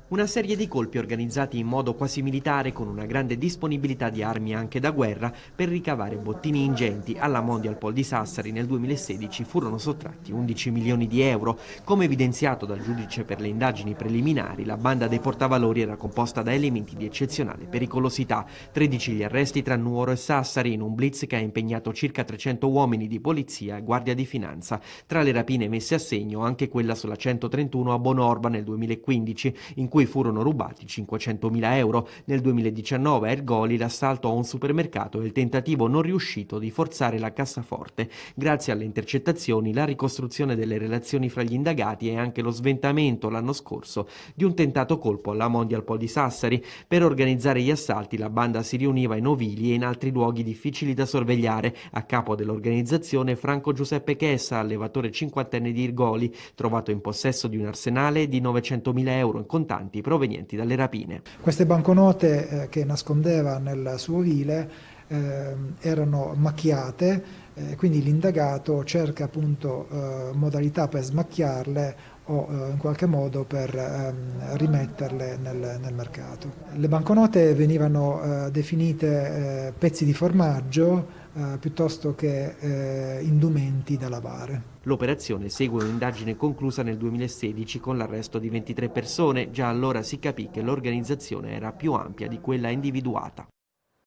Una serie di colpi organizzati in modo quasi militare con una grande disponibilità di armi anche da guerra per ricavare bottini ingenti alla Mondial Pole di Sassari nel 2016 furono sottratti 11 milioni di euro. Come evidenziato dal giudice per le indagini preliminari, la banda dei portavalori era composta da elementi di eccezionale pericolosità. 13 gli arresti tra Nuoro e Sassari in un blitz che ha impegnato circa 300 uomini di polizia e guardia di finanza. Tra le rapine messe a segno anche quella sulla 131 a Bonorba nel 2015, in cui furono rubati 500.000 euro. Nel 2019 a Ergoli l'assalto a un supermercato e il tentativo non riuscito di forzare la cassaforte. Grazie alle intercettazioni, la ricostruzione delle relazioni fra gli indagati e anche lo sventamento l'anno scorso di un tentato colpo alla Mondial Pole di Sassari. Per organizzare gli assalti la banda si riuniva in ovili e in altri luoghi difficili da sorvegliare. A capo dell'organizzazione Franco Giuseppe Chessa, allevatore cinquantenne di Ergoli, trovato in possesso di un arsenale di 900.000 euro in contanti provenienti dalle rapine. Queste banconote che nascondeva nel suo ovile erano macchiate, quindi l'indagato cerca appunto modalità per smacchiarle o in qualche modo per rimetterle nel mercato. Le banconote venivano definite pezzi di formaggio piuttosto che indumenti da lavare. L'operazione segue un'indagine conclusa nel 2016 con l'arresto di 23 persone. Già allora si capì che l'organizzazione era più ampia di quella individuata.